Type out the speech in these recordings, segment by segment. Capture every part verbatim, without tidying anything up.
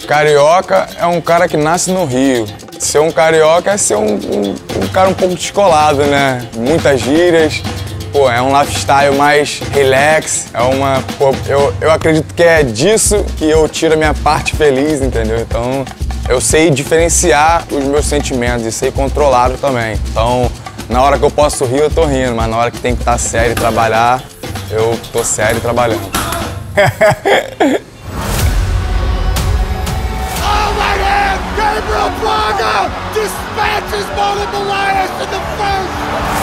Carioca é um cara que nasce no Rio. Ser um carioca é ser um, um, um cara um pouco descolado, né? Muitas gírias. Pô, é um lifestyle mais relax. É uma... Pô, eu, eu acredito que é disso que eu tiro a minha parte feliz, entendeu? Então, eu sei diferenciar os meus sentimentos e sei controlá-los também. Então, na hora que eu posso rir, eu tô rindo. Mas na hora que tem que estar sério e trabalhar, eu tô sério e trabalhando. Gabriel Braga dispatches Marlon Moraes in the first.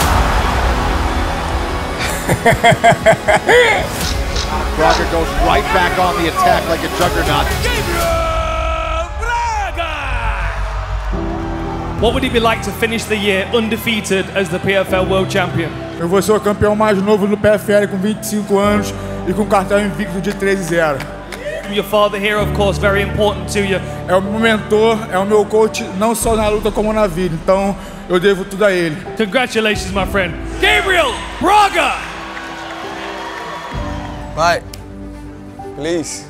Braga goes right back on the attack like a juggernaut. Gabriel Braga! What would it be like to finish the year undefeated as the P F L World Champion? Eu vou ser o campeão mais novo do P F L com vinte e cinco anos e com cartão invicto de treze a zero. Your father here, of course, very important to you. É o meu mentor, é o meu coach, não só na luta como na vida. Então, eu devo tudo a ele. Congratulations, my friend. Gabriel Braga! Vai. Please.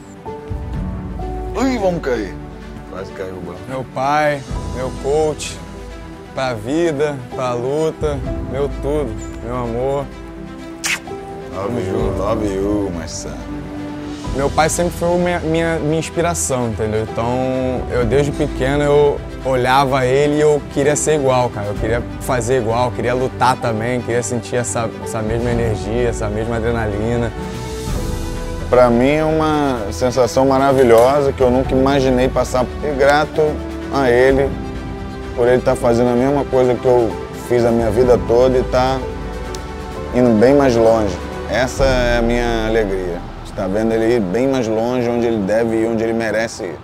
Ui, vamos cair. Quase caiu o banco. Meu pai, meu coach, pra vida, pra luta, meu tudo, meu amor. Love you, love you, my son. Meu pai sempre foi minha, minha, minha inspiração, entendeu? Então, eu desde pequeno eu olhava ele e eu queria ser igual, cara. Eu queria fazer igual, queria lutar também, queria sentir essa, essa mesma energia, essa mesma adrenalina. Pra mim é uma sensação maravilhosa que eu nunca imaginei passar. E grato a ele por ele estar fazendo a mesma coisa que eu fiz a minha vida toda e estar indo bem mais longe. Essa é a minha alegria. Tá vendo ele ir bem mais longe, onde ele deve ir, onde ele merece ir.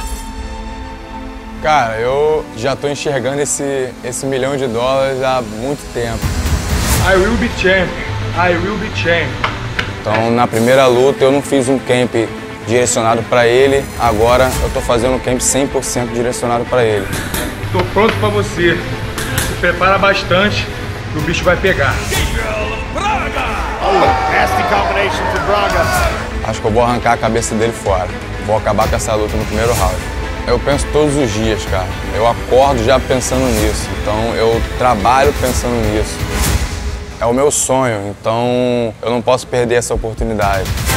Cara, eu já tô enxergando esse, esse milhão de dólares há muito tempo. I will be champion. I will be champion. Então, na primeira luta, eu não fiz um camp direcionado para ele. Agora, eu tô fazendo um camp cem por cento direcionado para ele. Tô pronto pra você. Se prepara bastante que o bicho vai pegar. Oh, nasty combination for Braga. Acho que eu vou arrancar a cabeça dele fora. Vou acabar com essa luta no primeiro round. Eu penso todos os dias, cara. Eu acordo já pensando nisso. Então, eu trabalho pensando nisso. É o meu sonho, então eu não posso perder essa oportunidade.